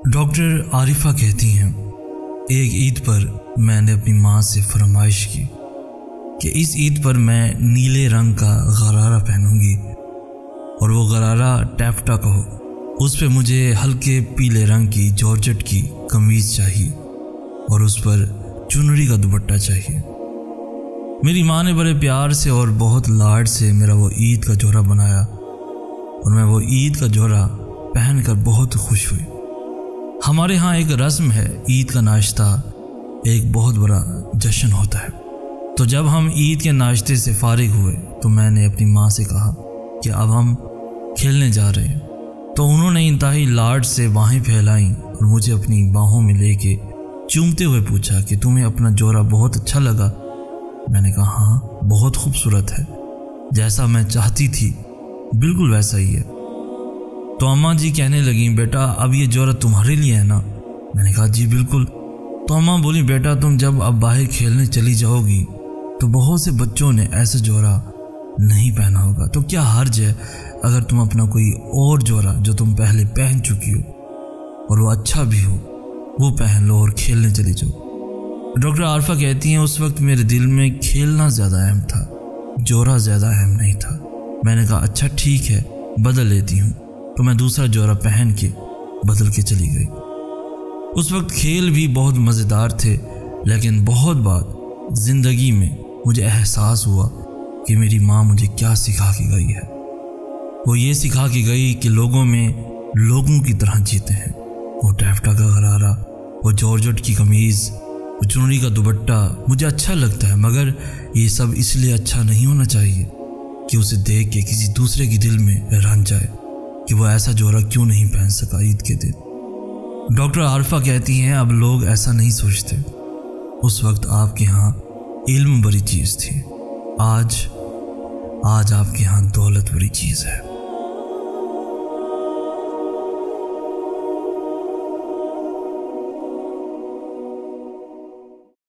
Doctor Arifa کہتی ہیں ایک عید پر میں نے اپنی ماں سے فرمائش کی کہ اس عید پر میں نیلے رنگ کا غرارہ پہنوں گی اور وہ غرارہ ٹیفٹا کا ہو۔ اس پہ مجھے ہلکے پیلے رنگ کی جارجٹ کی قمیض چاہیے اور اس پر چنری کا دوپٹہ چاہیے۔ میری ماں نے بڑے پیار سے اور بہت لاڈ سے میرا وہ عید کا جوڑا بنایا اور میں وہ عید کا جوڑا پہن کر بہت خوش ہوئی۔ ہمارے ہاں ایک رسم ہے، عید کا ناشتہ ایک بہت بڑا جشن ہوتا ہے۔ تو جب ہم عید کے ناشتے سے فارغ ہوئے تو میں نے اپنی ماں سے کہا کہ اب ہم کھیلنے جا رہے ہیں، تو انہوں نے انتہائی لاڈ سے باہیں پھیلائیں اور مجھے اپنی باہوں میں لے کے چومتے ہوئے پوچھا کہ تمہیں اپنا جوڑا بہت اچھا لگا؟ میں نے کہا ہاں، بہت خوبصورت ہے، جیسا میں چاہتی تھی بالکل ویسا ہی ہے۔ تو اماں جی کہنے لگیں بیٹا اب یہ جوڑا تمہارے لیے ہے نا؟ میں نے کہا جی بالکل۔ تو اماں بولی بیٹا تم جب اب باہر کھیلنے چلی جاؤ گی تو بہت سے بچوں نے ایسا جوڑا نہیں پہنا ہوگا، تو کیا حرج ہے اگر تم اپنا کوئی اور جوڑا جو تم پہلے پہن چکی ہو اور وہ اچھا بھی ہو وہ پہن لو اور کھیلنے چلی جاؤ۔ ڈاکٹر عارفہ کہتی ہیں اس وقت میرے دل میں کھیلنا زیادہ اہم تھا، جوڑا زیادہ اہم نہیں تھا۔ میں نے کہا اچھا ٹھیک ہے بدل لیتی ہوں، تو میں دوسرا جوڑا پہن کے بدل کے چلی گئی۔ اس وقت کھیل بھی بہت مزیدار تھے، لیکن بہت بات زندگی میں مجھے احساس ہوا کہ میری ماں مجھے کیا سکھا کے گئی ہے۔ وہ یہ سکھا کے گئی کہ لوگوں میں لوگوں کی طرح جیتے ہیں۔ وہ ٹیفٹا کا غرارہ، وہ جارجٹ کی قمیض، وہ چنری کا دوپٹہ مجھے اچھا لگتا ہے، مگر یہ سب اس لیے اچھا نہیں ہونا چاہیے کہ اسے دیکھ کے کسی دوسرے کے دل میں رن جائے کہ وہ ایسا جوڑا کیوں نہیں پہن سکا عید کے دن۔ ڈاکٹر عارفہ کہتی ہیں اب لوگ ایسا نہیں سوچتے۔ اس وقت آپ کے ہاں علم بڑی چیز تھی، آج آپ کے ہاں دولت بڑی چیز ہے۔